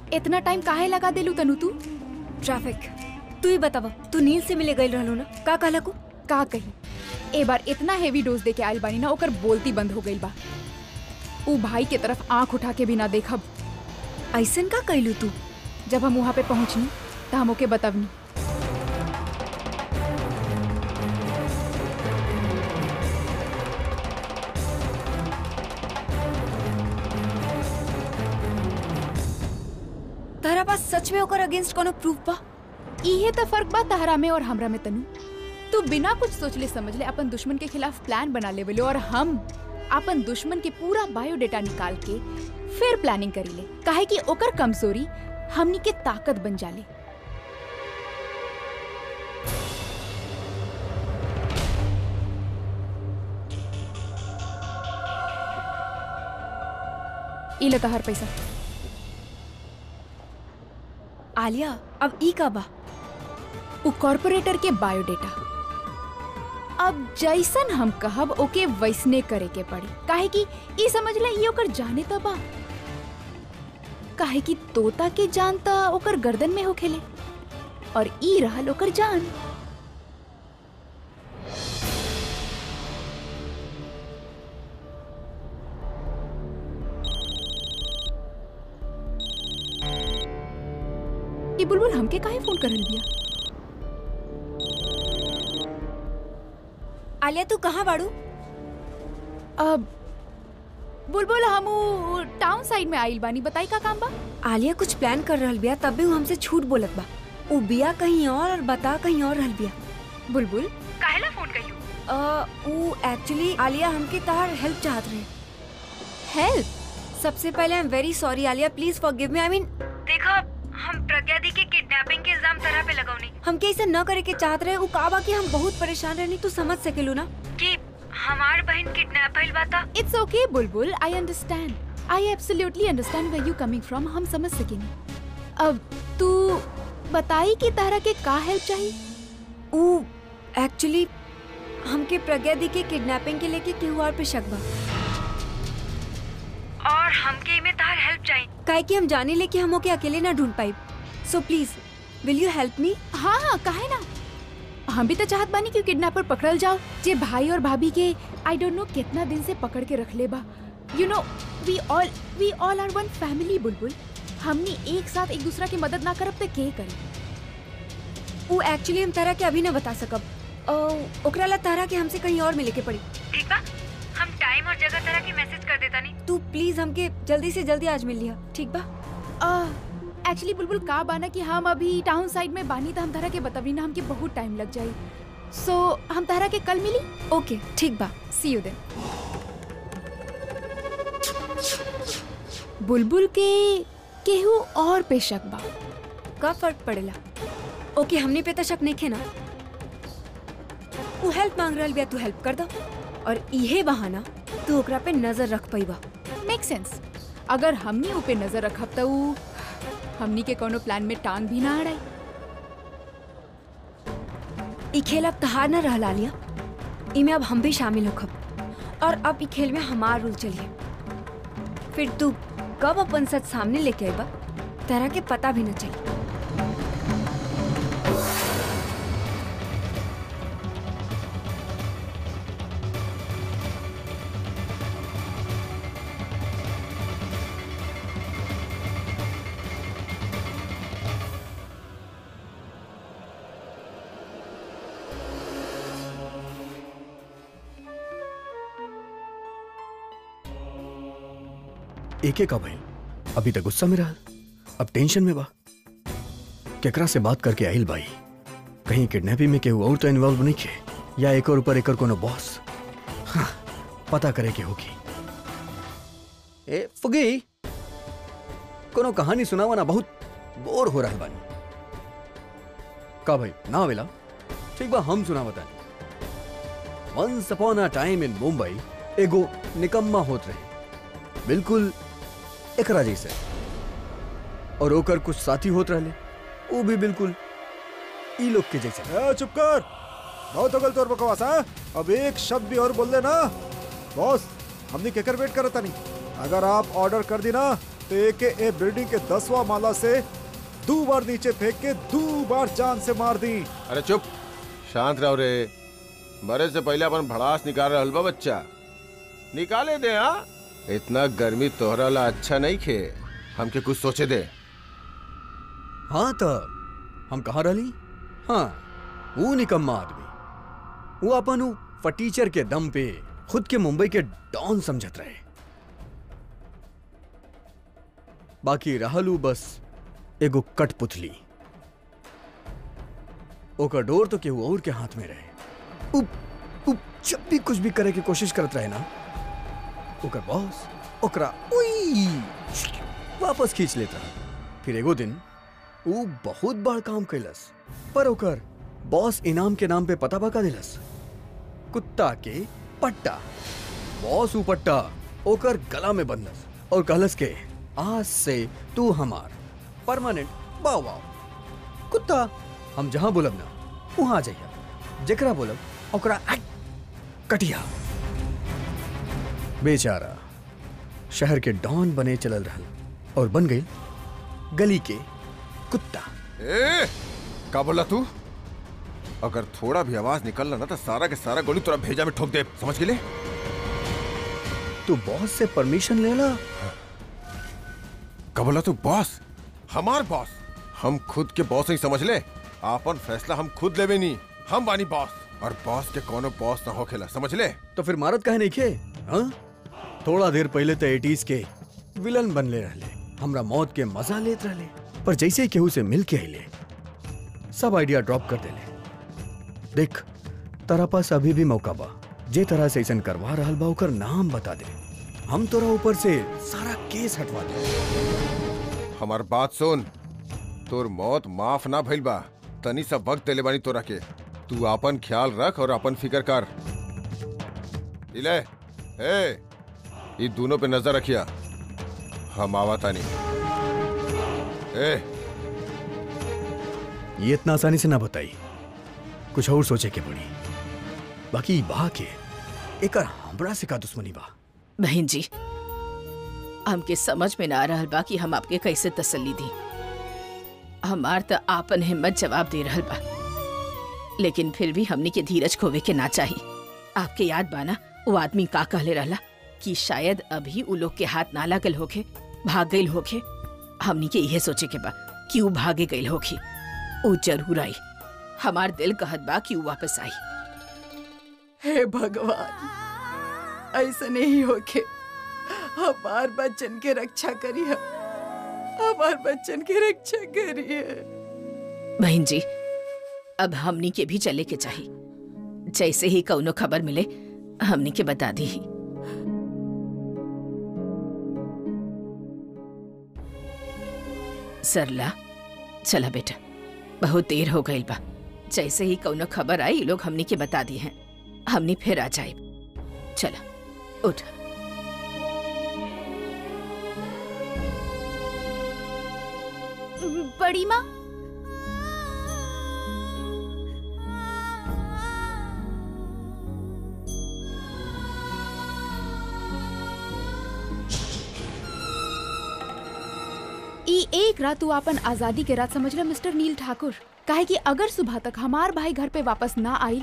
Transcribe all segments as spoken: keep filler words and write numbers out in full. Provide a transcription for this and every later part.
इतना टाइम काहे लगा देलू तनु तू? ट्रैफिक। तू ही बतावा, तू नील से मिले गई रहलो ना, का कहला को? का कही ए बार इतना हेवी डोज दे के आयल बानी ना, ओकर बोलती बंद हो गई बा। ऊ भाई के तरफ आंख उठा के भी ना देखब। ऐसन का कहलू तू? जब हम वहाँ पे पहुँचनी तो हम ओके बतावनी। तारा पास सच में ओकर अगेंस्ट कोनो प्रूफ बा? इहे तो फर्क बा तहरा में और हमरा में तनु। तू बिना कुछ सोचले समझले अपन दुश्मन के खिलाफ प्लान बना लेवलो, और हम अपन दुश्मन के पूरा बायोडेटा निकाल के फिर प्लानिंग करीले, काहे कि ओकर कमजोरी हमनी के ताकत बन जाले। ई ले तहर पैसा। आलिया, अब ई का बा? उ कॉर्पोरेटर के बायोडेटा। अब जैसन हम कहब ओके वैसने करे के पड़ी, काहे कि ई समझ ले ई ओकर जाने त बा, काहे कि तोता के जान त ओकर गर्दन में होखेले और ई रहल ओकर जान। ई बुलबुल हमके काहे फोन करल बिया? आलिया, तू कहाँ बाड़ू? अब बुलबुल हमू टाउन साइड में आइल बानी, बताई का काम बा? आलिया कुछ प्लान कर रहल बिया, तब भी वो हमसे झूठ बोलत बा। उ बिया कहीं और और बता कहीं और रहल बिया। बुलबुल काहेला फोन कइयो? अ उ एक्चुअली आलिया हमके तहार हेल्प चाहत रहे। हेल्प? सबसे पहले I am very sorry Alia, please forgive me. I mean देखा, हम प्रज्ञा दी के किडनैपिंग के इल्जाम तरह पे लगावनी। हमके ऐसे न करे के चाहत रहे। उ का बा कि हम बहुत परेशान रहनी, तू समझ सकेलू ना कि हमार बहन किडनैप भइल बा ता। It's okay Bulbul, I understand, I absolutely understand where you coming from. हम समझ सकेनी। अब तू बताई कि तारा के का हेल्प चाहिए? उ एक्चुअली हमके प्रज्ञा दी के किडनैपिंग के लेके केहू और पे शक बा, और हमके में तार हेल्प चाहिए, काहे कि हम जाने ले कि हम ओके अकेले ना ढूंढ पाई। So please will you help me? हाँ हाँ, काहे ना। हम भी तो चाहत बानी कि किडनैपर पकड़ल जाओ, जे भाई और भाभी के आई डोंट नो कितना दिन से पकड़ के रख ले बा। You know we all we all are one family Bulbul. हमनी एक साथ एक दूसरा की मदद ना करब तो के करे? वो एक्चुअली हम तारा के अभी ना बता सकब। ओकरा ला तारा के हमसे कहीं और मिले के पड़ी। ठीक बा, हम टाइम और जगह तारा के मैसेज कर देता नहीं। तू प्लीज हमके जल्दी से जल्दी आज मिल लिया, ठीक बा? एक्चुअली बुलबुल का बाना कि हम अभी टाउन साइड में बानी, तो हम तारा के बतावी ना, हमके बहुत टाइम लग जाई। सो so, हम तारा के कल मिली। ओके ठीक बा, सी यू देन। बुलबुल के केहू और पे शक बा, का फर्क पड़ेला? ओके हमने पे तो शक नहीं खे ना। वो हेल्प मांग रहल बिया, तू हेल्प कर दो, और इहे बहाना तू ओकरा पे नजर रख पाईबा। Make sense. अगर हमनी ऊ पे नजर रखब तो ऊ हमनी के कोनो प्लान में टांग भी ना अड़ाई। ई खेल अब तहार न रहल आलिया, इमे अब हम भी शामिल होखब, और अब ई खेल में हमार रूल चलिए। फिर तू कब अपन सच सामने लेके आईबा तारा के पता भी न चली। एक एक भाई अभी तक गुस्सा में रहा, अब टेंशन में बा। केकरा से बात करके आइल भाई, कहीं किडनैपिंग में केहू और तो इन्वॉल्व नहीं खे, या एक और ऊपर एक और कोनो बॉस। हाँ, पता करे के होगी। ए फुगी, कोनो कहानी सुनावा ना, बहुत बोर हो रहा है बानी। का भाई ना आवेला? ठीक बा, हम सुना बतानी। Once upon a time in Mumbai एगो निकम्मा होत रहे, बिल्कुल एकरा जैसे, और ओकर कुछ साथी होत रहले, वो भी बिल्कुल ई लोग के जैसे। ए, चुप कर, बहुत हो गल तोर बकवास। हाँ, अब एक शब्द भी और बोल दे ना बॉस, हमने केकर वेट करता नहीं। अगर आप ऑर्डर कर दी ना तो एक ए बिल्डिंग के दसवां माला से दो बार नीचे फेंक के दो बार जान से मार दी। अरे चुप, शांत रहो रे। मरे से पहले अपन भड़ास निकाल रहा हलवा बच्चा, निकाले दे। हाँ, इतना गर्मी तोहरा ला अच्छा नहीं खे, हमके कुछ सोचे दे। हाँ तो हम कहाँ रही? हाँ, वो निकम्मा आदमी, वो अपन वो फटीचर के दम पे खुद के मुंबई के डॉन समझत रहे। बाकी रहलू बस एगो कठपुतली। ओकर डोर तो केहू और के हाथ में रहे। उप, उप, जब भी कुछ भी करे की कोशिश करत रहे ना, ओकर बॉस ओकरा उई वापस खींच लेता। फिर एगो दिन वो बहुत बड़ काम कैलस, पर ओकर बॉस इनाम के नाम पे पता बका दिलस, कुत्ता के पट्टा। बॉस ऊ पट्टा ओकर गला में बंधलस और कहलस के आज से तू हमार परमानेंट बाव बाव कुत्ता। हम जहां बोलब ना वहां जाइया, जेकरा बोलब ओकरा कटिया। बेचारा शहर के डॉन बने चलल रहल और बन गई गली के कुत्ता। ए, का बोला तू? अगर थोड़ा भी आवाज निकलना ना तो सारा के सारा गोली तोरा भेजा में ठोक दे, समझ गेले? तू बॉस से परमिशन ले ला। का बोला तू? बॉस? हमार बॉस? हम खुद के बॉस नहीं समझ ले। आपन फैसला हम खुद लेवे नहीं, हम बानी बॉस। और बॉस के कोनो बॉस ना होखेला, समझ ले? तो फिर मारत काहे नहीं खे? हाँ? थोड़ा देर पहले तो एटीज के विलन बनले रहले, हमरा मौत के मजा लेत रहले, पर जैसे ही केहू से मिल के आइले सब आइडिया ड्रॉप कर देले। देख, तारा पास अभी भी मौका बा, जे तरह से ऐसन करवा रहल बा ओकर नाम बता दे, हम तोरा ऊपर से सारा केस हटवा दे। हमार बात सुन, तोर मौत माफ ना भइल बा, तनी सा वक्त देले बानी तोरा के। तू आपन ख्याल रख और अपन फिकर कर। इले, ए, ये दोनों पे नजर रखिया, हम आवा तानी। ए, ये इतना आसानी से ना बताई, कुछ और सोचे के पड़ी। बाकी बा के एकर हमरा से का दुश्मनी बा? बहन जी, हमके समझ में ना रहल बा कि हम आपके कैसे तसल्ली दी। हमार त आपन हिम्मत जवाब दे रहल बा, लेकिन फिर भी हमनी के धीरज खोवे के ना चाहिए। आपके याद बा ना वो आदमी का कहले रहला कि शायद अभी उ लोग के हाथ ना लागल होखे, भाग गईल होखे। हमनी के यह सोचे के बा कि उ भागे गईल होखी। उ जरूर आई, हमार दिल कहत बा कि उ वापस आई। हे भगवान, ऐसा नहीं होके हमार बच्चन के रक्षा करिए, हमार बच्चन के रक्षा करिए। बहन जी, अब हमनी के भी चले के चाहिए। जैसे ही कौनो खबर मिले हमनी के बता दी ही। सरला, चला बेटा, बहुत देर हो गई बा। जैसे ही कौनो खबर आई लोग हमनी के बता दी हैं, हमनी फिर आ जाए। चला, उठ। बड़ी माँ, ई एक रात तू अपन आजादी के रात समझ ला मिस्टर नील ठाकुर। काहे कि अगर सुबह तक हमार भाई घर पे वापस ना आई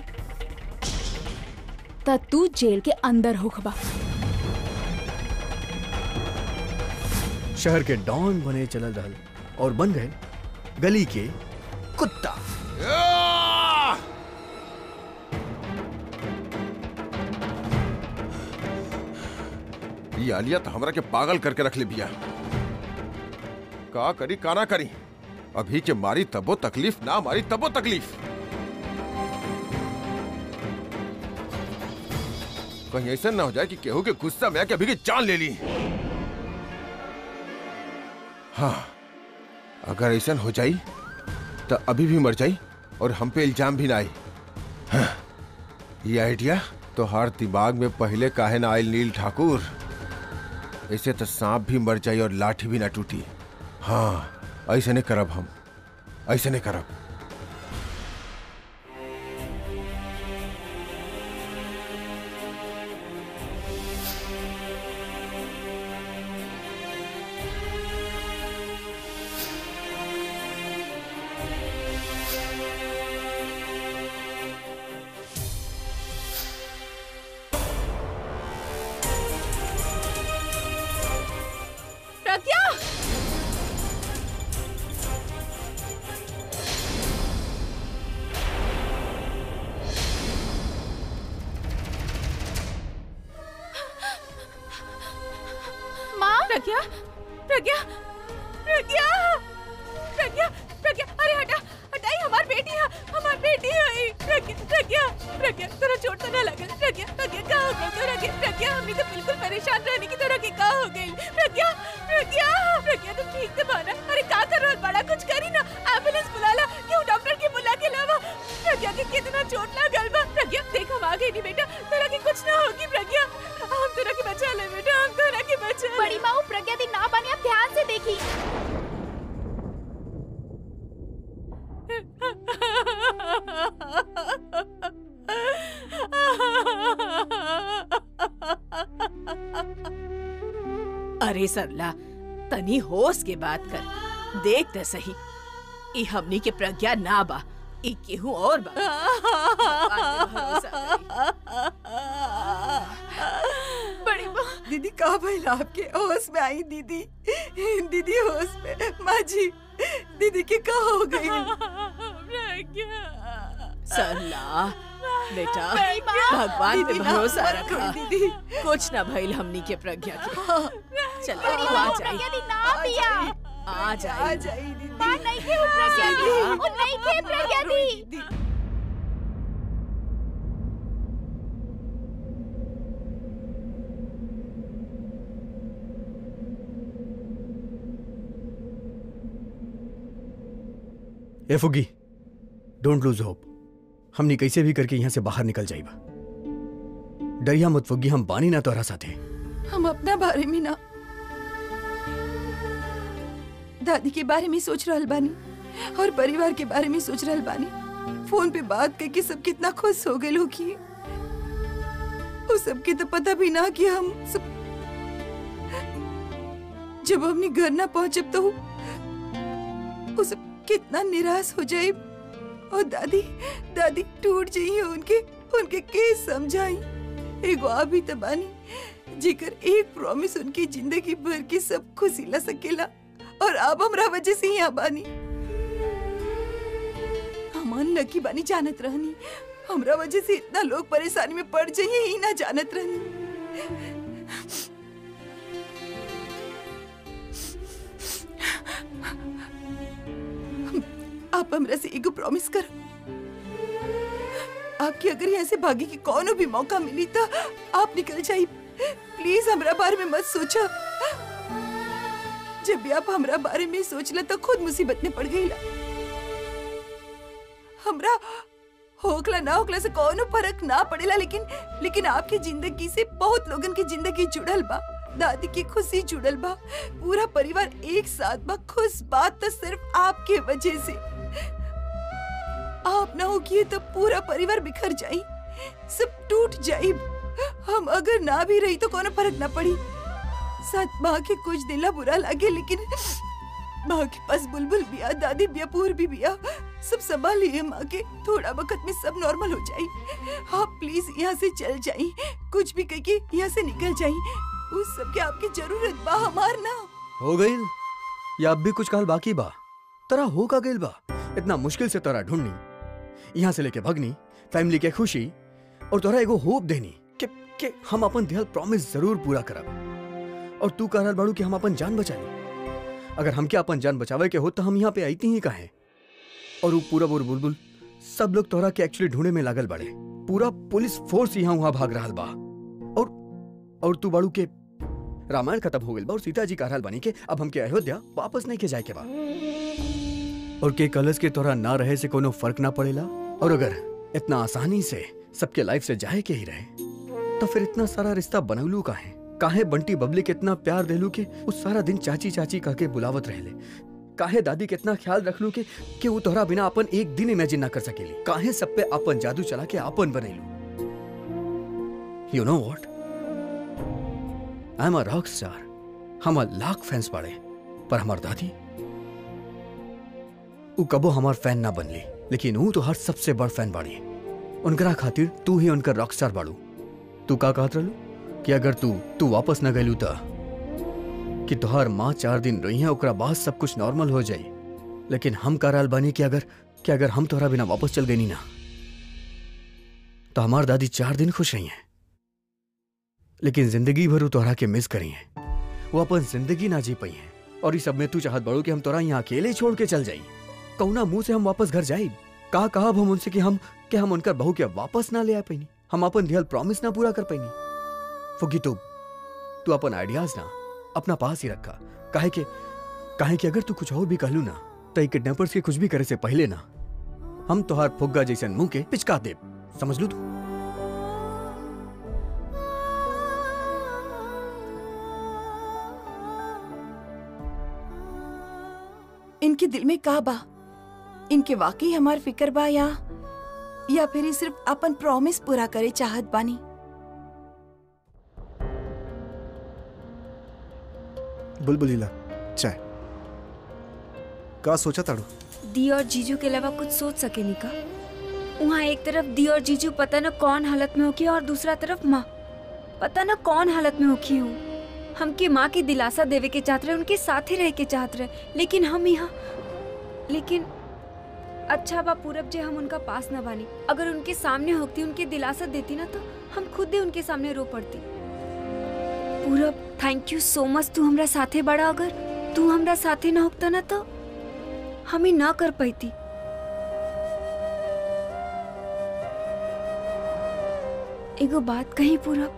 त तू जेल के अंदर होखबा। शहर के डॉन बने चलल रहल और बन गए गली के कुत्ता। ये आलिया तो हमरा के पागल करके रख ले बिया। का करी का ना करी, अभी के मारी तबो तकलीफ, ना मारी तबो तकलीफ। कहीं ऐसा ना हो जाए कि केहू के गुस्सा में आके अभी की जान ले ली। हाँ, अगर ऐसा हो जाई तो अभी भी मर जाई और हम पे इल्जाम भी ना आई। हाँ, ये आइडिया तो हर दिमाग में पहले काहे ना आयल नील ठाकुर। ऐसे तो सांप भी मर जाई और लाठी भी ना टूटी। हाँ, ऐसे नहीं करब, हम ऐसे नहीं करब। प्रज्ञा प्रज्ञा प्रज्ञा प्रज्ञा अरे हटा हटाई हमारी बेटी है हमारी बेटी है प्रज्ञा प्रज्ञा प्रज्ञा तोरा चोट तो ना लगे प्रज्ञा प्रज्ञा क्या हो गई तोरा के प्रज्ञा हमने तो बिल्कुल परेशान रहने की तोरा के क्या हो गई प्रज्ञा प्रज्ञा प्रज्ञा तुम ठीक से बना अरे क्या कर रहा बड़ा कुछ करी ना एम्बुलेंस बुला ला क्यों डॉक्टर के बुला के लावा प्रज्ञा के कितना चोट लगा बा प्रज्ञा देख हम आ गए नहीं बेटा तोरा के कुछ ना होगी प्रज्ञा हम तोरा के बचा ले बेटा हम तोरा के बचा ले बड़ी माँ प्रज्ञा दी ना बने आप ध्यान से देखी। अरे सरला तनी होश के बात कर देख त सही ई हमनी के प्रज्ञा ना बा ई केहू और बा बड़ी माँ दीदी कहाँ भइल आपके होश में आई दीदी दीदी होश में माँ जी दीदी के का हो गई सरला बेटा भगवान पे भरोसा रखा दीदी कुछ ना भइल हमनी के प्रज्ञा के चल आ जाई प्रज्ञा दी ना पिया आ आ जाई जाई दीदी मां नहीं के प्रज्ञा दी वो नहीं के प्रज्ञा दी। ए फुगी डोंट लूज होप हमने कैसे भी करके यहाँ से बाहर निकल जाइबा डरिया मत फुगी हम बानी ना तोरा साथे हम अपना बारे में ना दादी के बारे में सोच रहल बानी और परिवार के बारे में सोच रहल बानी फोन पे बात करके सब कितना खुश हो गए लोग की वो सबके तो पता भी ना कि हम सब जब हमने घर ना पहुंचे तो वो सब कितना निराश हो जाए और दादी दादी टूट जाइए उनके उनके के समझाई एगो अभी तो बानी जिकर एक प्रॉमिस उनकी जिंदगी भर की सब खुशी ला सकेला और अब हमरा वजह से यहाँ बानी हमान लकी बानी जानत रहनी हमरा वजह से इतना लोग परेशानी में पड़ जाइए ही ना जानत रहनी आप हमरा से एगो प्रॉमिस कर आपकी अगर यहाँ से भागे की कोनो भी मौका मिली तो आप निकल जाइए प्लीज हमरा बारे में मत सोचा जब भी आप हमरा बारे में सोचला तो खुद मुसीबत में पड़ गई ला हमरा होकला ना होकला से कोनो फर्क ना पड़ेला लेकिन लेकिन आपकी जिंदगी से बहुत लोगन की जिंदगी जुड़ल बा दादी की खुशी जुड़ल बा पूरा परिवार एक साथ बा खुश बात तो सिर्फ आपके वजह से आप ना हो किए तो पूरा परिवार बिखर जाई सब टूट जाई हम अगर ना भी रही तो कोनो फर्क ना पड़ी साथ माँ के कुछ दिला बुरा लगे लेकिन माँ के पास बुलबुल बिया दादी बिया पूर भी बिया सब संभालिए माँ के थोड़ा वक्त में सब नॉर्मल हो जाए आप प्लीज यहाँ से चल जाइए कुछ भी कह के यहाँ से निकल जाइए उस सब के आपकी जरूरत बा हमार ना हो गई या अब भी कुछ काल बाकी बा तरा हो का गइल बा इतना मुश्किल से तोरा ढूंढनी यहाँ से लेके भगनी फैमिली के खुशी और तोरा एगो होप देनी कि, कि हम अपन दिहल प्रॉमिस जरूर पूरा करब और तू कह रहल बाड़ू कि हम अपन जान बचा ली अगर हमके अपन जान बचावे के हो तो हम यहाँ पे आईती ही काहे और वो पूरा बुर बुलबुल सब लोग तोरा के एक्चुअली ढूंढे में लागल बड़े पूरा पुलिस फोर्स यहाँ वहां भाग रहा बा और और तू बाड़ू के रामायण खत्म हो गइल बा और सीता जी कह रहल बानी के अब हमके अयोध्या वापस नहीं के जाए के बा और के कलश के तोरा ना रहे से कोनो फर्क ना पड़ेला और अगर इतना आसानी से सबके लाइफ से जाए के ही रहे तो फिर इतना सारा रिश्ता बनौलू काहे काहे बंटी बबली के इतना प्यार देलू के उस सारा दिन चाची चाची कह के बुलावत रहले काहे दादी के इतना ख्याल रखलू के कि वो तोहरा बिना अपन एक दिन इमेजिन ना कर सकेली काहे सब पे अपन जादू चला के अपन बनेलू you know what I am a rock star हम लाख फैंस बाड़े पर हमार दादी उ कबो हमार फैन ना बनली लेकिन उ तो हर सबसे बड़ फैन बाड़ी उनकरा खातिर तू ही उनकर रॉक स्टार बाड़ू तू का कहत रहलू कि अगर तू तू वापस न गइलू त कि तोहार माँ चार दिन रही है ओकरा बाद सब कुछ नॉर्मल हो जाई लेकिन हम कह रहल बानी कि अगर कि अगर हम तोहरा बिना वापस चल गई ना तो हमार दादी चार दिन खुश रही हैं लेकिन जिंदगी भर वो तोहरा के मिस करी हैं वो अपन जिंदगी ना जी पाई हैं और इस सब में तू चाहत बड़ो कि हम तोरा यहाँ अकेले छोड़ के चल जाई। कौना मुंह से हम वापस घर जाई? कहा कहा हम उनसे कि हम कि हम उनकर बहू के वापस ना ले आ पैनी, हम अपन दियल प्रॉमिस ना पूरा कर पैनी। फुगी तू तू अपन आइडियाज ना अपना पास ही रखा। काहे के काहे कि अगर तू कुछ और भी कहलू ना तो किडनैपर्स के कुछ भी करे से पहले ना हम तोहार फुग्गा जैसन मुंह के पिचका दे। समझ लू तू? इनके दिल में का बा? इनके वाकई हमार फिक्र बा या या फिर ये सिर्फ अपन प्रॉमिस पूरा करे चाहत बानी? बुलबुलीला चाय का सोचा ताड़ू? दी और जीजू के अलावा कुछ सोच सके नहीं का? वहाँ एक तरफ दी और जीजू पता न कौन हालत में होकी और दूसरा तरफ माँ पता न कौन हालत में होकी हूँ। हमके माँ की दिलासा देवे के चाहत रहे, उनके साथ ही रह के चाहत रहे, लेकिन हम यहाँ लेकिन अच्छा बा पूरब जे हम उनका पास न बानी। अगर उनके सामने होती उनके दिलासा देती ना तो हम खुद ही उनके सामने रो पड़ती। पूरब थैंक यू सो मच, तू हमरा साथे बड़ा। अगर तू हमरा साथे ना होता ना तो हम ही ना कर पाती। एगो बात कहीं पूरब,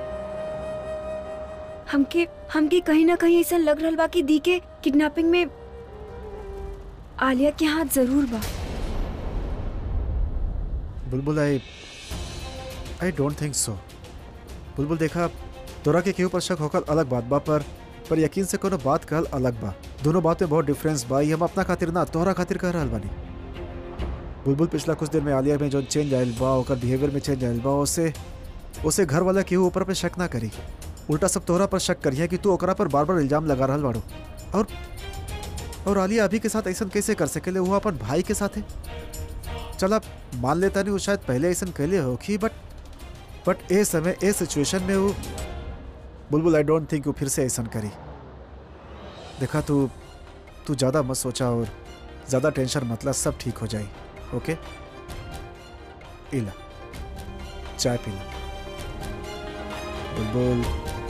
हमके हमके कहीं ना कहीं ऐसा लग रहा बा कि दी के किडनैपिंग में आलिया के हाथ जरूर बा। बुलबुल आई आई डोंट थिंक सो। बुलबुल देखा तोरा के केहू पर शक होकर अलग बात बा, पर पर यकीन से कोनो बात कहल अलग बा। दोनों बात में बहुत डिफरेंस बा। ये हम अपना खातिर ना तोहरा खातिर कह रहल बानी। बुलबुल पिछला कुछ दिन में आलिया में जो चेंज आयल बा, ओकर बिहेवियर में चेंज आयल बा, उसे उसे घर वाला केहू ऊपर पे शक ना करी, उल्टा सब तोहरा पर शक करिए कि तू ओकरा पर बार बार इल्जाम लगा रहल बाड़ू। और और आलिया अभी के साथ ऐसा कैसे कर सकेले? वो अपन भाई के साथ है। चल आप मान लेता नहीं वो शायद पहले ऐसा कहले होखी, बट बट ए समय ए सिचुएशन में वो बुलबुल आई डोंट थिंक वो फिर से ऐसा करी। देखा तू तू ज़्यादा मत सोचा और ज़्यादा टेंशन मतलब सब ठीक हो जाए। ओके इला चाय पी ला बुलबुल।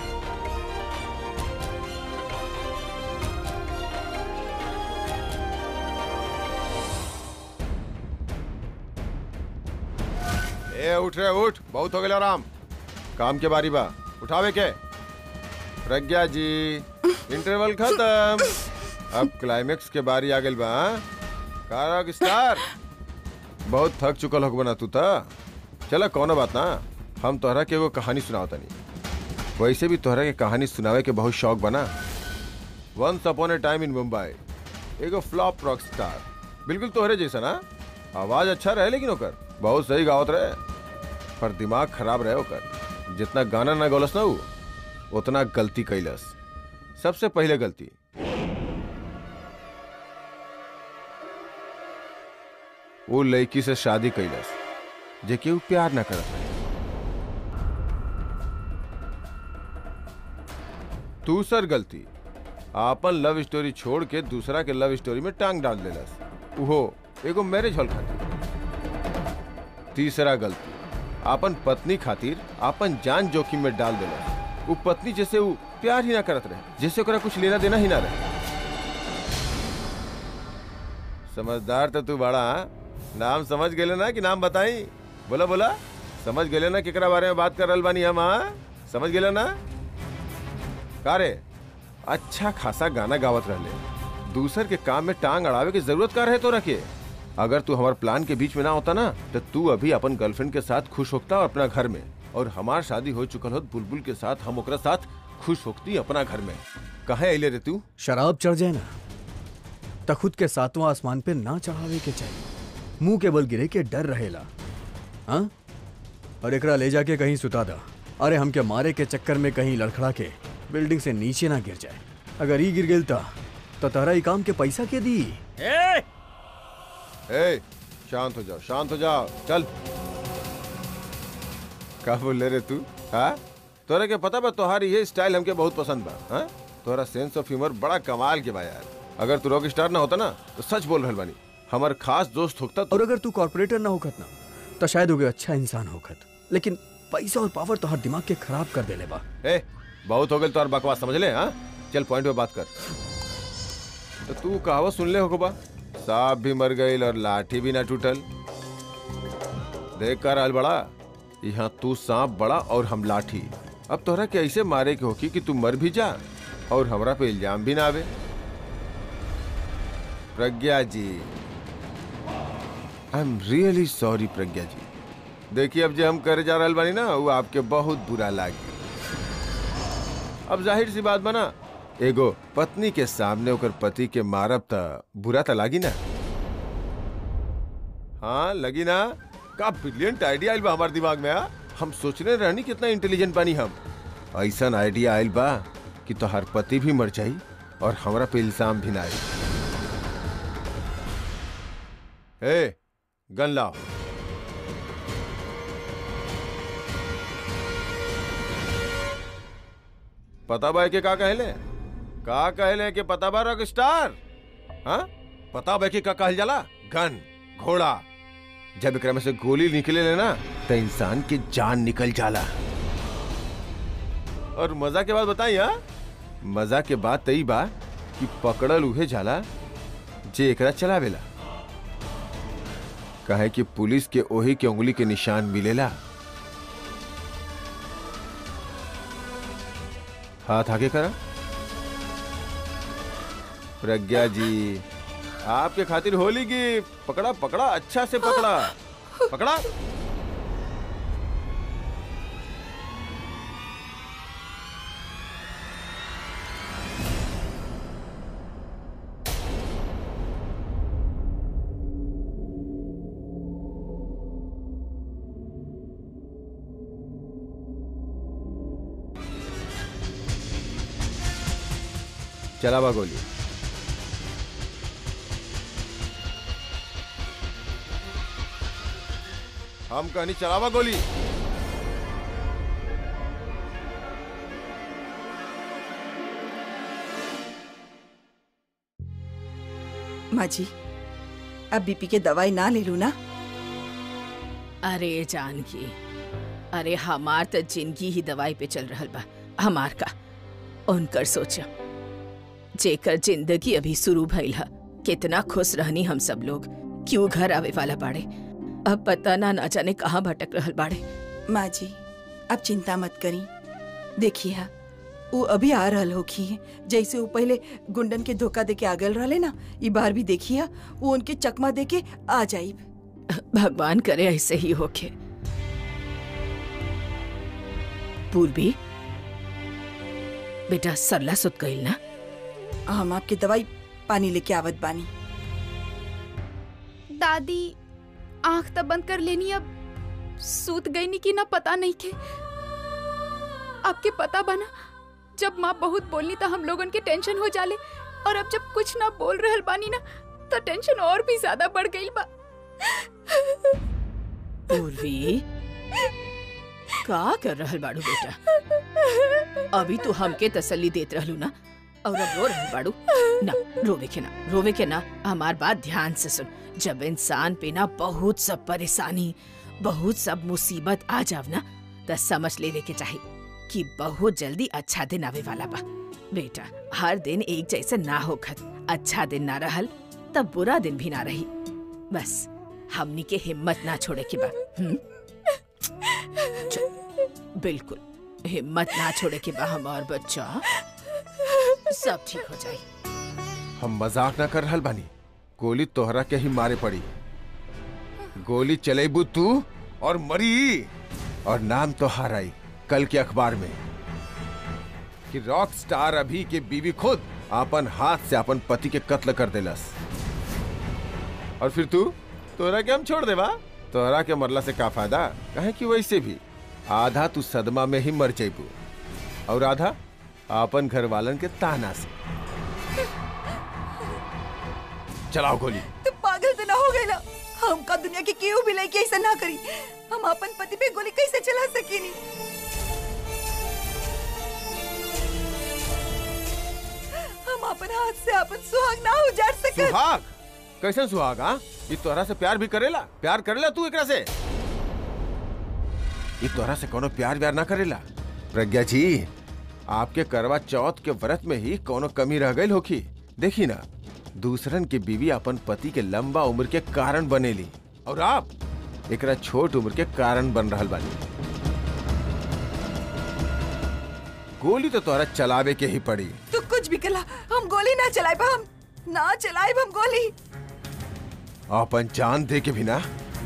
ए उठ रे उठ, बहुत हो गया आराम। काम के बारी बा, उठावे के। प्रज्ञा जी इंटरवल खत्म, अब क्लाइमेक्स के बारी आ गई बा। कारक स्टार बहुत थक चुकल हो बना तू था। चला कोनो बात ना, हम तोहरा के एगो कहानी सुनाओ तनी। वैसे भी तोहरा के कहानी सुनावे के बहुत शौक बना। Once upon a time in Mumbai एगो फ्लॉप रॉक स्टार, बिल्कुल तोहरे जैसा ना। आवाज अच्छा रहे लेकिन ओकर बहुत सही गावत रहे, पर दिमाग खराब रहे ओकर। जितना गाना ना गौलस ना उतना गलती कैलस। सबसे पहले गलती वो लड़की से शादी कैलस जे के प्यार ना करत रहे। दूसर गलती आपन लव स्टोरी छोड़ के दूसरा के लव स्टोरी में टांग डाल देलस, उहो एगो मैरिज हॉल खातिर। तीसरा गलती आपन पत्नी खातिर आपन जान जोखिम में डाल देलस। वो पत्नी जैसे वो प्यार ही ना करत रहे, जैसे ओकरा कुछ लेना देना ही ना रहे। समझदार तो तू बड़ा। नाम समझ गए ना कि नाम बताई? बोला बोला समझ गए ना केकरा बारे में बात कर रहल बानी हम? हाँ समझ गए ना? का रे अच्छा खासा गाना गावत रहले, दूसर के काम में टांग अड़ावे की जरूरत का रहे तो रखे। अगर तू हमारे प्लान के बीच में ना होता ना तो तू अभी अपन गर्लफ्रेंड के साथ खुश होता और अपना घर में, और हमार शादी हो चुकल होत बुलबुल के साथ हम ओकरा साथ खुश होती अपना घर में। कहे अइले रे तू? शराब चढ़ जाए ना तो खुद के सातवां आसमान पे ना चढ़ावे के चाहिए, मुंह के बल गिरे के डर रहेला। हाँ और एकरा ले जाके कहीं सुता दा। अरे हम के मारे के चक्कर में कहीं लड़खड़ा के बिल्डिंग से नीचे ना गिर जाए। अगर ई गिर गिल तो तारा ई काम के पैसा के दी? ए! ए, शांत हो जाओ शांत हो जाओ। चल का बोल रहे तू? हाँ तोरा के पता बा तोहारी ये स्टाइल हमके बहुत पसंद बा। हाँ तोरा सेंस ऑफ ह्यूमर बड़ा कमाल के बा यार। अगर तू रॉक स्टार ना होता ना तो सच बोल रहल बानी हमार खास दोस्त होता। और अगर तू कॉर्पोरेटर ना होखत ना तो शायद होगे अच्छा इंसान होखत, लेकिन पैसा और पावर तो हर दिमाग के खराब कर देले बा। ए बहुत हो गए तो और बकवास समझ ले। हाँ चल पॉइंट पे बात कर। तो तू कहावत सुन ले हो बा, सांप भी मर गईल और लाठी भी ना टूटल। देख कर आल बड़ा, यहाँ तू सांप बड़ा और हम लाठी। अब तोहरा के ऐसे मारे के होकी कि तू मर भी जा और हमरा पे इल्जाम भी ना आवे। Pragya ji, I am really sorry Pragya ji. देखिए अब जो हम करे जा रहल बानी ना, वो आपके बहुत बुरा लागी। अब जाहिर सी बात बना, एगो पत्नी के सामने ओकर पति के मारब त बुरा त लागी ना। हाँ लगी ना। का ब्रिलियंट आइडिया आइल बा हमारे दिमाग में। हा? हम सोचने रहनी कितना इंटेलिजेंट बानी हम। ऐसा आइडिया आइल बा कि तोहार पति भी मर जाई और हमरा पे इल्जाम भी ना आई। ए, गन लाओ। पता बा के का कहले? का कहले के पता बा रॉक स्टार? हाँ पता बा के का कहल जाला? गन, घोड़ा। जब एकरा में से गोली निकले लेना तो इंसान की जान निकल जाला। और मजा के बात बताई। हा? मजा के बात तई बा कि पकड़ल उहे जाला जे एकरा चलावेला। काहे कि पुलिस के ओही के उंगली के निशान मिलेला। हाथ आगे करा। प्रज्ञा जी, आपके खातिर होली की। पकड़ा पकड़ा, अच्छा से पकड़ा पकड़ा। चलावा गोली। हम कहनी चलावा गोली। माँ जी, अब बीपी के दवाई ना ले लू ना? अरे जानकी, अरे हमार तो जिंदगी ही दवाई पे चल रहल बा। हमार का उनकर सोचा, जेकर जिंदगी अभी शुरू भइल है। कितना खुश रहनी हम सब लोग, क्यों घर आवे वाला बाड़े। अब पता ना ना जाने कहाँ भटक रहल बाड़े। माँ जी, अब चिंता मत करी। देखिए वो अभी आ रहल होखी है, जैसे वो पहले गुंडन के धोखा देके आ गल रहले ना, ई बार भी देखिए वो उनके चकमा देके आ जाइब। भगवान करे ऐसे ही होके। पूर्वी बेटा सरला सुत गईल ना? हम आपके दवाई पानी लेके आवत बानी। दादी आंख तब बंद कर लेनी, अब सूत गई नी कि ना पता नहीं के। आपके पता बना, जब माँ बहुत बोलनी तो हम लोगन के टेंशन हो जाले, और अब जब कुछ ना बोल रहल बानी ना तो टेंशन और भी ज्यादा बढ़ गई बा। पूर्वी का कर रहल बाड़ू बेटा? अभी तो हमके तसल्ली देत रहलू ना, और अब रो रहल बाड़ू ना? रोवे के ना, रोवे के ना। हमार बात ध्यान से सुन। जब इंसान पे ना बहुत सब परेशानी, बहुत सब मुसीबत आ जाव ना, तो समझ लेवे के चाहिए कि बहुत जल्दी अच्छा दिन आवे वाला बा। बेटा हर दिन एक जैसे ना होखत। अच्छा दिन ना रहल तब बुरा दिन भी ना रही। बस हमनी के हिम्मत ना छोड़े के बा। हम्म? बिल्कुल हिम्मत ना छोड़े के बा हमार बच्चा, सब ठीक हो जाए। हम मजाक ना कर रहल बानी। गोली तोहरा के ही मारे पड़ी। गोली चलेबू तू और मरी, और नाम तो हाराई कल के अखबार में कि रॉक स्टार अभी के बीवी खुद अपन हाथ से अपन पति के कत्ल कर देलस। और फिर तू तोहरा के हम छोड़ देवा? तोहरा के मरला से का फायदा? कहे कि वैसे भी आधा तू सदमा में ही मर जाइबू और आधा अपन घर वालन के ताना से। चलाओ गोली। तू पागल तो ना हो गई ना? हमका दुनिया के केहू भी लइके ऐसा ना करी। हम अपन पति पे गोली कैसे चला सकेनी? हम अपन हाथ से अपन सुहाग ना उजाड़ सके। सुहाग? कैसे सुहाग? हाँ, ये तोहरा से प्यार भी करेला? प्यार करेला तू एकरा से? ये तोहरा से कोनो प्यार व्यार ना करेला। प्रज्ञा जी, आपके करवा चौथ के व्रत में ही कोनो कमी रह गई होखी। देखी ना, दूसरन के बीवी अपन पति के लंबा उम्र के कारण बनेली और आप एकरा छोट उम्र के कारण बन रहल बानी। गोली तो तोरा चलावे के ही पड़ी। तू कुछ भी कला, हम गोली ना चलाए हम ना चलाए हम गोली। अपन जान दे के भी ना।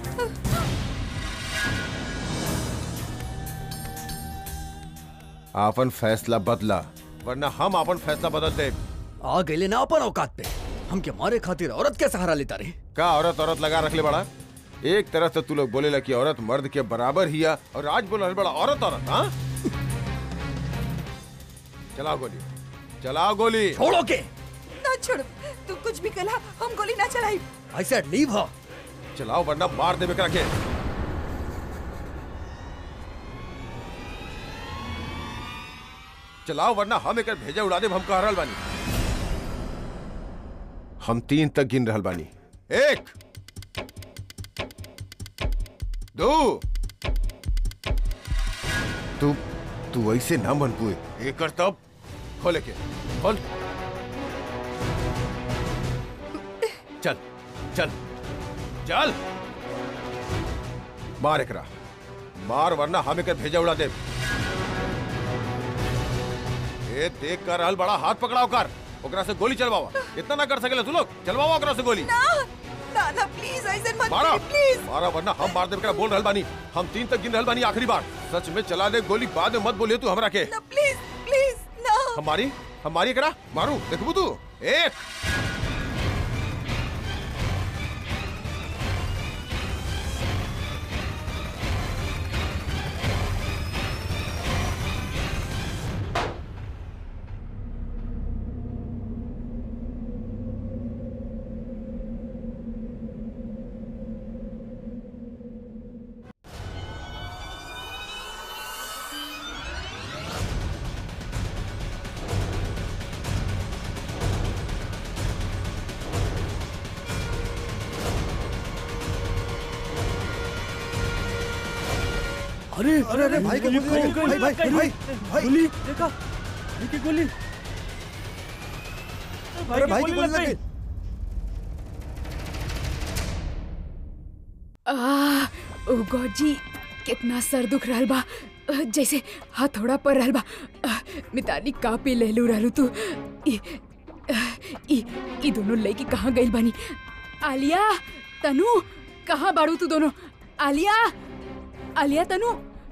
आपन फैसला बदला वरना हम अपन फैसला बदल दे। आ गए ना अपन औकात पे, हम के मारे खातिर औरत के सहारा लेता रहे। का औरत औरत लगा रख ले बड़ा? एक तरफ से तू लोग बोलेला कि औरत मर्द के बराबर ही है और आज बोल बड़ा औरत औरत। हाँ, चलाओ गोली, चलाओ गोली। छोड़ो के ना छोड़, तू कुछ भी कला, हम गोली ना चलाई। I said leave her. चलाओ वरना मार दे बेकरा के। चलाओ वरना हम एक भेजा उड़ा दे। हम कह रहल बानी, हम तीन तक गिन रहल बानी। एक, दो। तू तू ऐसे ना मन पुए। एक कर तब खोले के खोल। चल चल चल मार एकरा, मार वरना हम एक भेजा उड़ा दे। ए देख कर रहल बड़ा, हाथ पकड़ाओ कर ओकरा से गोली चलवावा। इतना ना कर सकेला तू लोग, चलवावा ओकरा से गोली। ना ना ना प्लीज ऐसे मत मारा करी, प्लीज। मारा वरना हम मार दे। बोल रहल बानी, हम तीन तक गिन रहल बानी। आखिरी बार सच में चला दे गोली, बाद में मत बोलिए तू हमरा के। ना प्लीज प्लीज ना। हमारी हमारी करा मारू, देखबू तू। एक, अरे अरे अरे भाई के गोली, भाई भाई भाई भाई गोली देखा, भाई की गोली। अरे भाई की गोली लग गई। आह, ओ गॉड जी, कितना सर दुख रहल बा, जैसे हथौड़ा पर रहल बा। मिताली का पे लहलू रहलू तू। ई, ई, ई दोनों लड़की कहाँ गई बानी? आलिया, तनु, कहाँ बाड़ू तू दोनों? आलिया, आलिया, तनु,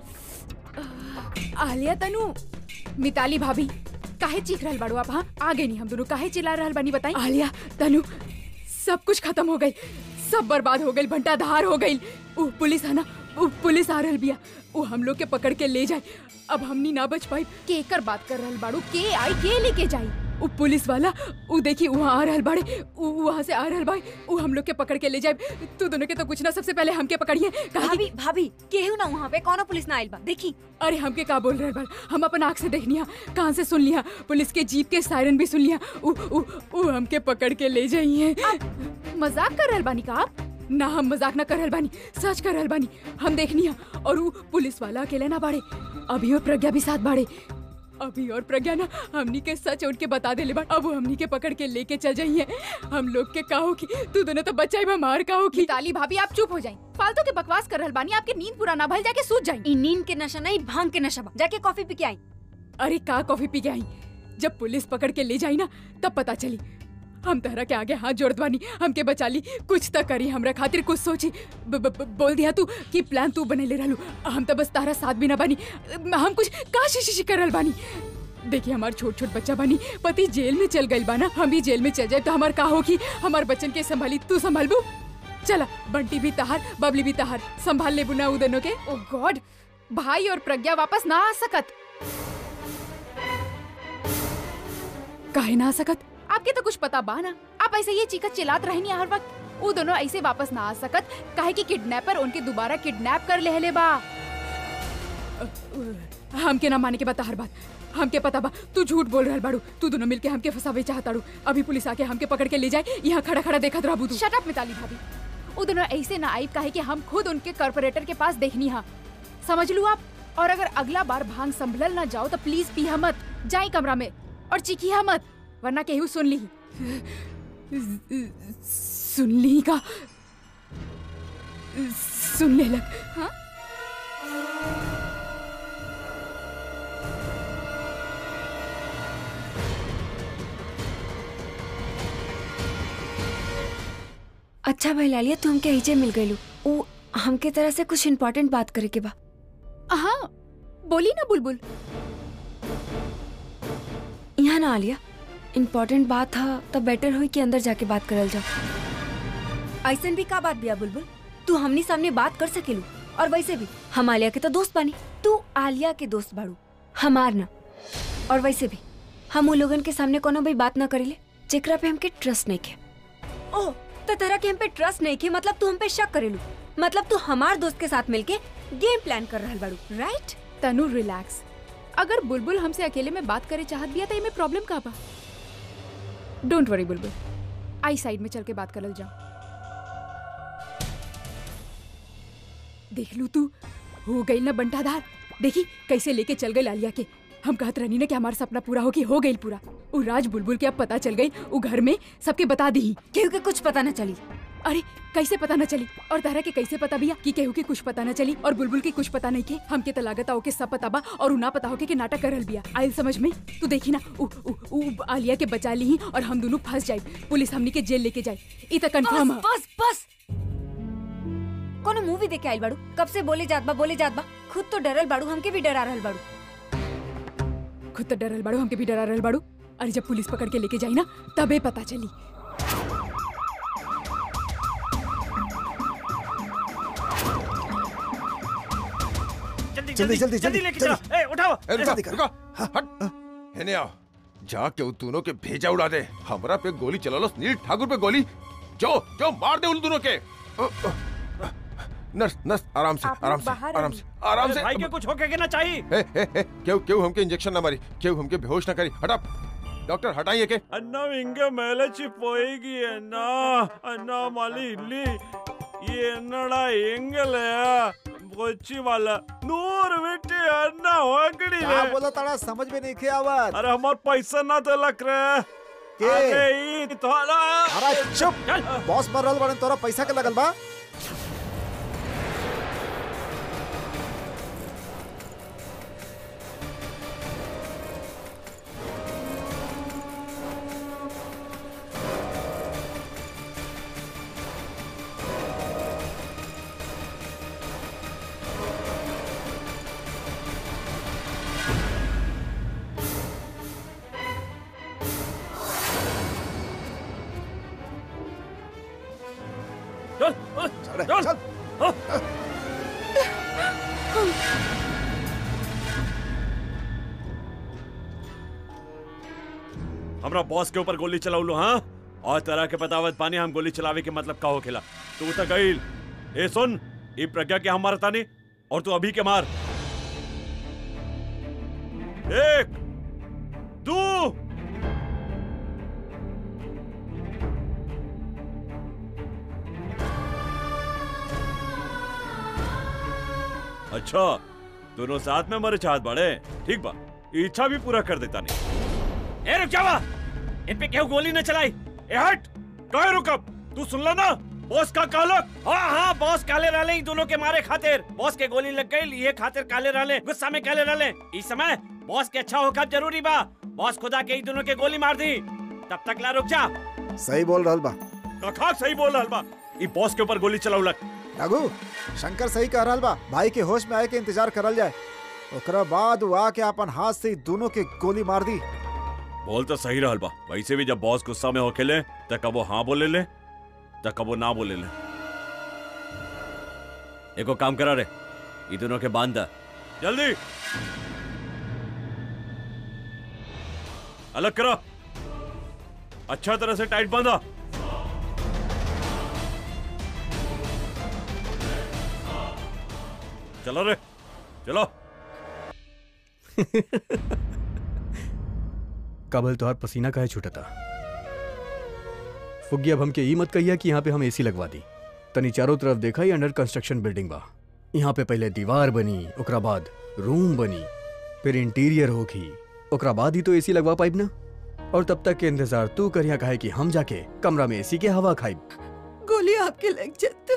आलिया, तनु, मिताली भाभी, काहे चीख रहल बाड़ू आप? हाँ, आ गई नहीं हम दोनों, काहे चिल्ला रहल बानी बताई? आलिया, तनु, सब कुछ खत्म हो गई, सब बर्बाद हो गई, भंटा धार हो गई। उ पुलिस है ना, उ पुलिस आ रहल बिया, उ हम लोग के पकड़ के ले जाए। अब हमनी ना बच पाई। के कर बात कर रहल बाड़ू? के आई, के लेके जाई? उ पुलिस वाला, उ देखी वहाँ आ रहल बाड़े, उ वहाँ से आ रहल बाड़े, उ हम लोग के पकड़ के ले जाए। तू दोनों के तो कुछ ना, सबसे पहले हमके पकड़िए। भाभी भाभी केहू ना वहाँ पे, कौनो पुलिस ना आइल बा। देखी अरे हमके का बोल रहल बाड़? हम अपन आँख से देखनिया, कान से सुन लिया, पुलिस के जीप के सायरन भी सुन लिया। उ उ उ हमके पकड़ के ले जाइए। मजाक कर रहल बानी का आप? ना, हम मजाक ना कर रहल बानी, सच कर रहल बानी। हम देखनिया, और उ पुलिस वाला अकेले ना बाड़े, अभी और प्रज्ञा भी साथ बाड़े। अभी और प्रज्ञा ना हमनी के सच उठ के बता देले बा। अब वो हमनी के पकड़ के लेके चल जाइए। हम लोग के का हो की तू दोनों तो बचाई बा, मार का हो की। मिताली भाभी आप चुप हो जाएं, फालतू के बकवास कर रहल बानी। आपके नींद पूरा ना भइल, जाके सूत जाएं। ई नींद के नशा नहीं, भांग के नशा बा। जाके कॉफी पी के आई। अरे का कॉफी पी के आई? जब पुलिस पकड़ के ले जाई ना तब पता चली। हम तहरा के आगे हाथ जोड़ दवानी, हमके बचा ली, कुछ तक करी हमरा खातिर, कुछ सोची। ब, ब, ब, बोल दिया तू कि प्लान तू बने ले रहलू, हम तो बस तारा साथ भी ना बानी। हम कुछ का शिशी कर रहल बानी। देखिए हमार छोट छोट बच्चा बानी, पति जेल में चल गई बाना, हम भी जेल में चल जाए तो हमार का होगी? हमार बच्चन के संभाली तू संभालबू? चला, बंटी भी तहार, बबली भी तहार, संभाल ले बुना उ दोनों के। ओ गॉड, भाई और प्रज्ञा वापस ना आ सकत। काहे ना आ सकत? आपके तो कुछ पता बा ना, आप ऐसे ये चीखत चिल्लात रहनी हर वक्त। वो दोनों ऐसे वापस ना आ सकत, काहे कि किडनैपर उनके दोबारा किडनैप कर लेले बा। हमके ना माने के बता हर बात, हमके पता बा तू झूठ बोल रहल बाड़ू। तू दोनों मिलके हमके फंसावे चाहताड़ू। अभी पुलिस आके हमके पकड़ के ले जाए, यहाँ खड़ा खड़ा देखत रहबू तू। शट अप मिताली भाभी, वो दोनों ऐसे ना आई, काहे कि हम खुद उनके कॉर्पोरेटर के पास देखनी हा, समझ लू आप। और अगर अगला बार भांग संभलल ना जाओ तो प्लीज पिया मत, जाई कमरा में और चिखिया मत, वरना केहू सुन ली। सुनली का सुनने लग। हाँ अच्छा भाई लालिया तू हमके ऐजे मिल गइलू। ऊ हमके तरह से कुछ इम्पोर्टेंट बात करे के बा। हाँ बोली ना बुलबुल। यहाँ ना आलिया, इम्पोर्टेंट बात है तो बेटर हुई कि अंदर जाके बात करल जाओ। ऐसन भी का बात बिया बुलबुल, तू हमनी सामने बात कर सकेलू। और वैसे भी हम आलिया के तो दोस्त बानी, तू आलिया के दोस्त बाड़ू, हमार ना। और वैसे भी हम उन लोगन के सामने कोनो भी बात ना करेले जेकरा पे हमके ट्रस्ट नहीं के। ओह तो तरह के हम पे ट्रस्ट नहीं के मतलब तू हम पे शक करेलू, मतलब तू हमार दोस्त के साथ मिलके गेम प्लान कर रहल बाड़ू, राइट? तनु रिलैक्स। अगर बुलबुल हमसे अकेले में बात करे चाहत बिया तो इमे प्रॉब्लम का बा? डोंट वरी बुलबुल, आई साइड में चल के बात करल जाओ। देख लू तू हो गई ना बंटाधार, देखी कैसे लेके चल गई आलिया के। हम कहत रहनी ना कि हमारा सपना पूरा हो कि हो गई पूरा। उ राज बुलबुल के अब पता चल गई, उ घर में सबके बता दी केहू के कुछ पता न चली। अरे कैसे पता न चली? और तारा के कैसे पता बिया कि केहू के कुछ पता न चली और बुलबुल के कुछ पता नहीं के? हमके तो लागत आओ के सब पता बा और उ ना पता हो के, के नाटक करल बिया। आइल समझ में? तू देखी ना उ, उ, उ आलिया के बचा ली और हम दोनों फंस जाए, पुलिस हमनी के जेल लेके जाए। ई त कंफर्म है। बस बस कोनो मूवी देखे आइल बाड़ू, कब से बोले जात बा बोले जात बा। खुद तो डरल बाड़ू, हमके भी डरा रहल बाड़ू। खुद तो डरल बाड़ू, हमके भी डरा रहल बाड़ू। अरे जब पुलिस पकड़ के लेके जाई ना तबे पता चली। जल्दी जल्दी जल्दी लेके चलो। ए उठाओ। ए, रुको, जल्दी कर। रुको, हट। हेने आओ, जाके उन दोनों के भेजा उड़ा दे। हमरा पे गोली चला लो, सुनील ठाकुर पे गोली। जो जो मार दे उन दोनों के। अ, अ, नर्स नर्स आराम से आराम से आराम से आराम से। भाई के कुछ होके के ना चाहिए। ए ए ए क्यों क्यों हमके इंजेक्शन ना मारी, क्यों हमके बेहोश ना करी। हटा डॉक्टर, हटाइए के। అన్న ఇంక మేలచి పోయిగి అన్న అన్న మళ్ళీ ఇల్లి என்னடா எங்கல கொச்சி वाला नूर बेटे अन्ना होगड़ी क्या बोला तारा समझ में नहीं खे आवत। अरे हमार पैसा ना तो लग रे के? अरे ई तोला। अरे चुप, बॉस मर रहल बाड़न, तोरा पैसा के लगल बा। चल चल चल। हमरा बॉस के ऊपर गोली चलाऊ लो। हाँ और तरह के पतावत पानी हम गोली चलावे के मतलब का हो खेला। तू तो गईल। ए सुन, ई प्रज्ञा के हम मारता नहीं और तू अभी के मार। एक दो। अच्छा दोनों साथ में मरे चाहत बड़े, ठीक बा, इच्छा भी पूरा कर देता नहीं। ए रुक जावा, इन पे क्यों गोली न चलाई? ए हट, कहे रुकब, तू सुन ला ना बॉस का कहलक। हाँ हाँ बॉस काले रहले, दोनों के मारे खातिर बॉस के गोली लग गई, ये खातिर काले रहले, गुस्सा में काले रहले। इस समय बॉस के अच्छा होकर जरूरी बा। बॉस खुदा के दोनों के गोली मार दी, तब तक ला रुक जा। सही बोल रहल बा। कखा सही बोल रहल बा, ई बॉस के ऊपर गोली चलाउलक। रघु, शंकर सही कह रहल बा। भाई के होश में आए के इंतजार करल जाए, ओकरा बाद वो आके अपन हाथ से दोनों के गोली मार दी। बोल तो सही रहल बा। वैसे भी जब बॉस गुस्सा में होकेले त कबो हाँ बोले ले त कबो ना बोले ले। एको काम करा रे, ये दोनों के बांध दा जल्दी। अलग करा, अच्छा तरह से टाइट बांधा। चलो रे चलो। काबल तोहार पसीना काहे छूटता? फुग्गी अब हमके ई मत कहिया कि यहाँ पे हम एसी लगवा दी। तनी चारों तरफ देखा, ये अंडर कंस्ट्रक्शन बिल्डिंग बा। यहाँ पे पहले दीवार बनी, ओकरा बाद रूम बनी, फिर इंटीरियर होगी, ओकरा बाद ही तो एसी लगवा पाइब ना। और तब तक के इंतजार तू करिया काहे कि हम जाके कमरा में एसी के हवा खाई। गोली आपके लग जाता।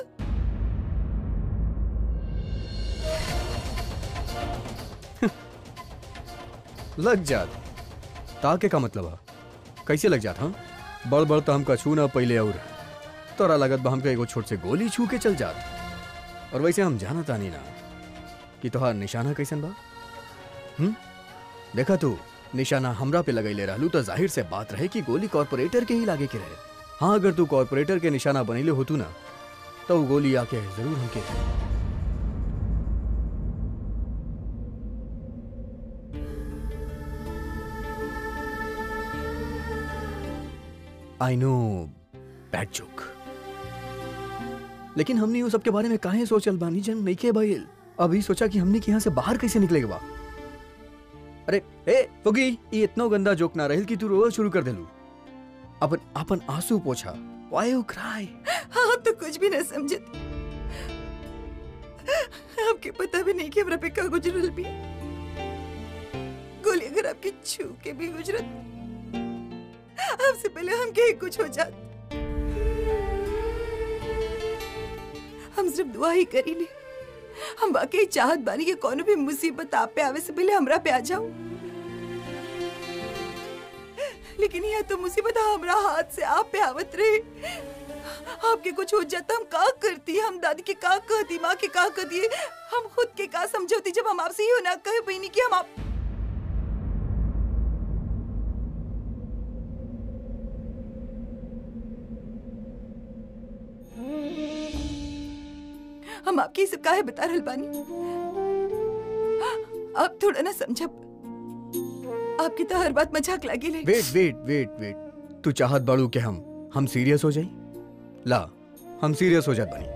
लग जात ताके का मतलब है? कैसे लग जात? हाँ, बड़ बड़ तो हमका छू ना पहले और तोरा लगत बा हमका एगो छोट से गोली छू के चल जात। और वैसे हम जानत आनी ना कि तोहार निशाना कैसन बा। हम्म देखा तू निशाना हमरा पे लगैले रहलू तो जाहिर से बात रहे कि गोली कॉर्पोरेटर के ही लागे के रहे। हाँ, अगर तू कॉर्पोरेटर के निशाना बनीले होतू ना तो वो गोली आके जरूर हमके। आई नो बैड जोक, लेकिन हमने वो सबके बारे में काहे सोचल बानी जन नहीं के भाई। अभी सोचा कि हमने यहाँ से बाहर कैसे निकलेगा बा। अरे ए फुगी, ये इतना गंदा जोक ना रहल कि तू रोज शुरू कर देलू। अपन अपन आंसू पोछा। Why you cry? हाँ तो कुछ भी ना समझत। आपके पता भी नहीं कि हमरा पे का गुजरल भी। गोली अगर आपके छू के भी गुजरत आपसे पहले हम के कुछ हो जात। हम सिर्फ दुआ ही करी ने। हम वाकई चाहत बानी कि कोनो भी मुसीबत आप पे आवे से पहले हमरा पे आ जाओ, लेकिन यह तो मुसीबत हमरा हाथ से आप पे आवत रहे। आपके कुछ हो जाता हम का करती, हम दादी के का कहती, माँ के का कहती, हम खुद के का समझौती जब हम आपसे ही ना कहे बहनी कि हम आप हम आपके सब काहे बता रहल बानी। आप थोड़ा ना समझब। आपकी तो हर बात मजाक लागे ले। वेट वेट वेट वेट, तू चाहत बाड़ू के हम हम सीरियस हो जाई? ला, हम सीरियस हो जात बानी।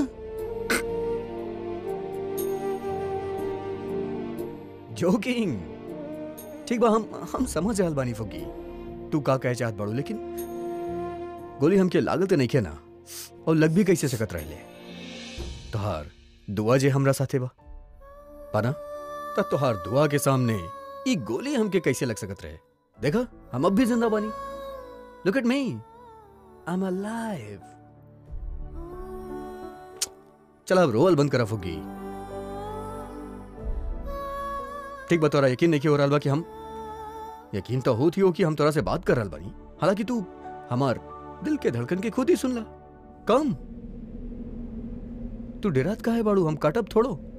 जोकिंग। ठीक बा, हम हम समझ रहल बानी फुगी तू का कहे चाहत बाड़ू, लेकिन गोली हमके लागत नहीं के ना, और लग भी कैसे सकत रहले। तोहार दुआ जे हमरा साथे बा पाना, तब तोहार दुआ के सामने ई गोली हमके कैसे लग सकत रहे। देखा हम अब भी जिंदा बानी। Look at me, I am alive. चल अब रोल बंद करा फुगी। ठीक बा, तोरा यकीन नहीं हो रहा बा कि हम यकीन तो होती हो कि हम तोरा से बात कर रहा बानी, हालांकि तू हमार दिल के धड़कन के खुद ही सुन ला। कम तू डेरात काहे बाड़ू, हम काटब थोड़ो।